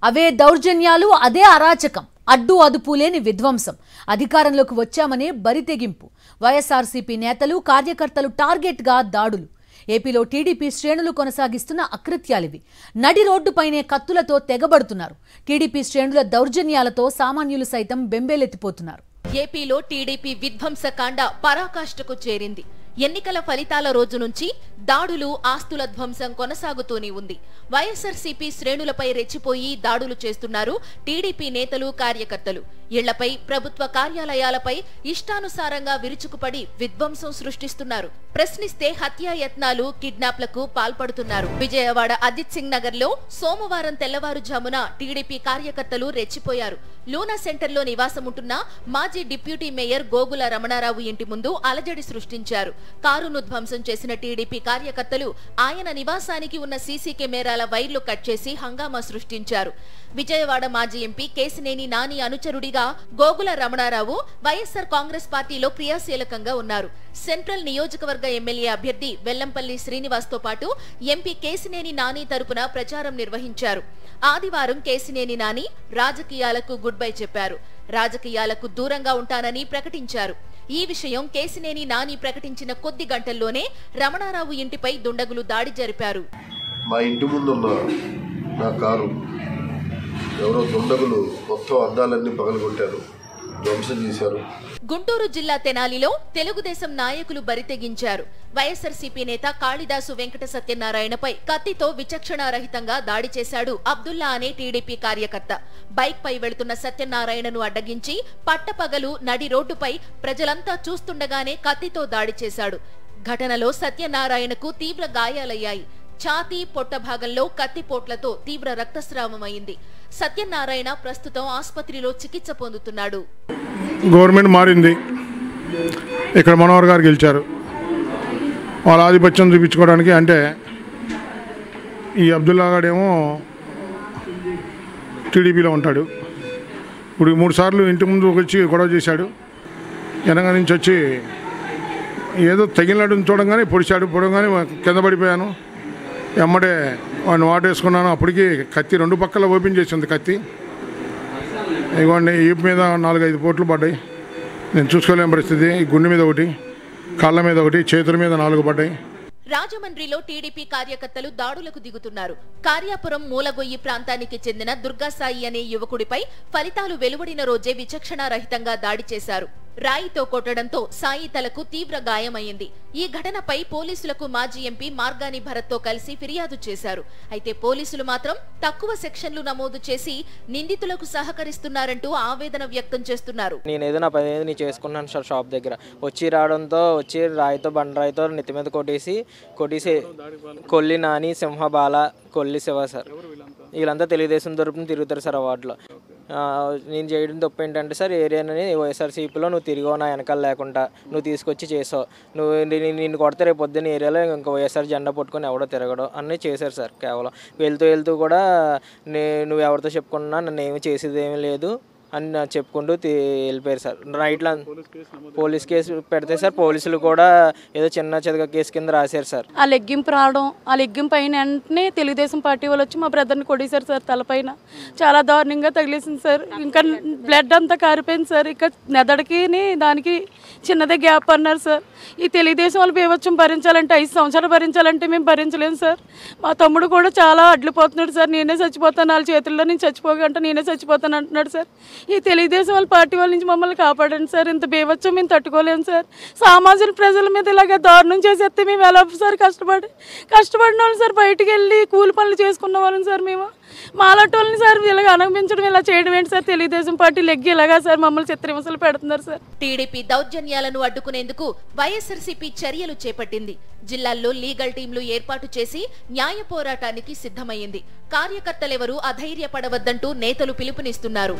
అవే దౌర్జన్యాలు, అదే అరాచకం, అడ్డు అదుపు లేని విధ్వంసం. అధికారంలోకి వచ్చామనే బరితెగింపు. వైఎస్ఆర్సీపీ నేతలు, కార్యకర్తలు టార్గెట్గా దాడులు. ఏపీలో టీడీపీ శ్రేణులు కొనసాగిస్తున్న అకృత్యాలివి. నడి రోడ్డుపైనే కత్తులతో తెగబడుతున్నారు. టీడీపీ శ్రేణుల దౌర్జన్యాలతో సామాన్యులు సైతం బెంబేలెత్తిపోతున్నారు. ఏపీలో టీడీపీ విధ్వంసకాండ పరాకాష్ఠకు చేరింది. ఎన్నికల ఫలితాల రోజు నుంచి దాడులు, ఆస్తుల ధ్వంసం కొనసాగుతూనే ఉంది. వైఎస్ఆర్సీపీ శ్రేణులపై రెచ్చిపోయి దాడులు చేస్తున్నారు టీడీపీ నేతలు, కార్యకర్తలు. ఇళ్లపై, ప్రభుత్వ కార్యాలయాలపై ఇష్టానుసారంగా విరుచుకుపడి విధ్వంసం సృష్టిస్తున్నారు. ప్రశ్నిస్తే హత్యాయత్నాలు, కిడ్నాప్లకు పాల్పడుతున్నారు. విజయవాడ అజిత్ సింగ్ నగర్ లో సోమవారం తెల్లవారుజామున టీడీపీ కార్యకర్తలు రెచ్చిపోయారు. లూనా సెంటర్లో నివాసముంటున్న మాజీ డిప్యూటీ మేయర్ గోగుల రమణారావు ఇంటి ముందు అలజడి సృష్టించారు. కారును ధ్వంసం చేసిన టీడీపీ కార్యకర్తలు ఆయన నివాసానికి ఉన్న సీసీ కెమెరాల వైర్లు కట్ చేసి హంగామా సృష్టించారు. విజయవాడ మాజీ ఎంపీ కేశినేని నాని అనుచరుడిగా గోగుల రమణారావు వైఎస్ఆర్ కాంగ్రెస్ పార్టీలో క్రియాశీలకంగా ఉన్నారు. సెంట్రల్ నియోజకవర్గ ఎమ్మెల్యే అభ్యర్థి వెల్లంపల్లి శ్రీనివాస్ తో పాటు ఎంపీ కేశినేని నాని తరపున ప్రచారం నిర్వహించారు. ఆదివారం కేశినేని నాని రాజకీయాలకు గుడ్ బై చెప్పారు. రాజకీయాలకు దూరంగా ఉంటానని ప్రకటించారు. ఈ విషయం కేశినేని నాని ప్రకటించిన కొద్ది గంటల్లోనే రమణారావు ఇంటిపై దుండగులు దాడి జరిపారు. మా ఇంటి ముందున్న నా కారు ఎవరో దుండగులు మొత్తం అద్దాలన్నీ పగలగొట్టారు, ధ్వంసం చేశారు. గుంటూరు జిల్లా తెనాలిలో తెలుగుదేశం నాయకులు బరితెగించారు. వైఎస్ఆర్సీపీ నేత కాళిదాసు వెంకట సత్యనారాయణపై కత్తితో విచక్షణారహితంగా దాడి చేశాడు అబ్దుల్లా అనే టీడీపీ కార్యకర్త. బైక్ పై వెళుతున్న సత్యనారాయణను అడ్డగించి పట్టపగలు నడి రోడ్డుపై ప్రజలంతా చూస్తుండగానే కత్తితో దాడి చేశాడు. ఘటనలో సత్యనారాయణకు తీవ్ర గాయాలయ్యాయి. ఛాతీ, పొట్ట భాగంలో కత్తిపోట్లతో తీవ్ర రక్తస్రావమైంది. సత్యనారాయణ ప్రస్తుతం ఆసుపత్రిలో చికిత్స పొందుతున్నాడు. గవర్నమెంట్ మారింది, ఇక్కడ మనోహర్ గారు గెలిచారు. వాళ్ళ ఆధిపత్యం చూపించుకోవడానికి. అంటే ఈ అబ్దుల్లా గాడేమో టీడీపీలో ఉంటాడు. ఇప్పుడు 3 సార్లు ఇంటి ముందు వచ్చి గొడవ చేశాడు. వెనక నుంచి వచ్చి ఏదో తగిలినట్టు చూడంగానే పొడిచాడు. పొడవగానే కింద పడిపోయాను. ఎమ్మడే వాడిని వాటేసుకున్నాను. అప్పటికి కత్తి 2 పక్కల ఓపెన్ చేసింది కత్తి. ఇదిగోండి, ఈపు మీద 4-5 పోట్లు పడ్డాయి. నేను చూసుకోలేని పరిస్థితి. ఈ గుండె మీద ఒకటి, కాళ్ళ మీద ఒకటి, చేతుల మీద 4 పడ్డాయి. రాజమండ్రిలో టీడీపీ కార్యకర్తలు దాడులకు దిగుతున్నారు. కార్యాపురం మూలగొయ్యి ప్రాంతానికి చెందిన దుర్గాసాయి అనే యువకుడిపై ఫలితాలు వెలువడిన రోజే విచక్షణారహితంగా దాడి చేశారు. రాయితో కొట్టడంతో సాయి తలకు తీవ్ర గాయమైంది. ఈ ఘటనపై పోలీసులకు మాజీ ఎంపీ మార్గాని భరత్ తో కలిసి ఫిర్యాదు చేశారు. అయితే పోలీసులు మాత్రం తక్కువ సెక్షన్లు నమోదు చేసి నిందితులకు సహకరిస్తున్నారంటూ ఆవేదన వ్యక్తం చేస్తున్నారు. నేనేదో నా పని నేను చేసుకున్నాను సార్. షాప్ దగ్గర వచ్చి రావడంతో రాయితో బండరాయితో నెత్తి మీద కొట్టేసి కొల్లి నాని, సింహబాల, కొల్లి శివ సార్, వీళ్ళంతా తెలుగుదేశం తరపున తిరుగుతారు సార్. ఆ వార్డులో నేను చేయడం తప్పు ఏంటంటే సార్, ఏరియాని వైఎస్ఆర్సీపీలో నువ్వు తిరిగావు, నా వెనకాల లేకుండా నువ్వు తీసుకొచ్చి చేసావు. నిన్ను కొడితే రేపు పొద్దున్న ఏరియాలో ఇంకా వైఎస్ఆర్ జెండా పట్టుకొని ఎవడో తిరగడం అన్నీ చేశారు సార్. కేవలం వెళ్తూ కూడా నువ్వు ఎవరితో చెప్పుకున్నా నన్ను ఏమి చేసేది ఏమీ లేదు అని చెప్పుకుంటూ వెళ్ళిపోయారు సార్. నైట్లో పోలీస్ కేసు పెడితే సార్ పోలీసులు కూడా ఏదో చిన్న చితక కేసు కింద రాశారు సార్. ఆ లెగ్గింపు రావడం, ఆ లెగ్గింపు అయిన వెంటనే తెలుగుదేశం పార్టీ వాళ్ళు వచ్చి మా బ్రదర్ని కొట్టేశారు సార్. తలపైన చాలా దారుణంగా తగిలేసింది సార్. ఇంకా బ్లడ్ అంతా కారిపోయింది సార్. ఇక నెదడికి దానికి చిన్నదే గ్యాప్ అన్నారు సార్. ఈ తెలుగుదేశం వాళ్ళు బీభత్సం భరించాలంటే 5 సంవత్సరాలు భరించాలంటే మేము భరించలేము సార్. మా తమ్ముడు కూడా చాలా అడ్లిపోతున్నాడు సార్. నేనే చచ్చిపోతాను, వాళ్ళ చేతుల్లో నేను చచ్చిపోగంట నేనే చచ్చిపోతాను అంటున్నాడు సార్. ఈ తెలుగుదేశం వాళ్ళ పార్టీ వాళ్ళ నుంచి మమ్మల్ని కాపాడండి సార్. ఇంత బీభత్సం మేము తట్టుకోలేము సార్. సామాజిక ప్రజల మీద ఇలాగ దారుణం చేసేస్తే మేము ఎలా సార్ కష్టపడిన వాళ్ళు సార్. బయటికి వెళ్ళి కూలి పనులు చేసుకున్న వాళ్ళని సార్. మేము మాలాంటి వాళ్ళని సార్ ఇలాగ అనిపించడం, ఇలా చేయడం ఏంటి సార్? తెలుగుదేశం పార్టీ లెగ్గి ఇలాగా సార్ మమ్మల్ని చిత్రహింసలు పెడుతున్నారు సార్. టీడీపీ దౌర్జన్యాలను అడ్డుకునేందుకు వైఎస్ఆర్సీపీ చర్యలు చేపట్టింది. జిల్లాల్లో లీగల్ టీంలు ఏర్పాటు చేసి న్యాయ పోరాటానికి సిద్ధమైంది. కార్యకర్తలెవరూ అధైర్యపడవద్దంటూ నేతలు పిలుపునిస్తున్నారు.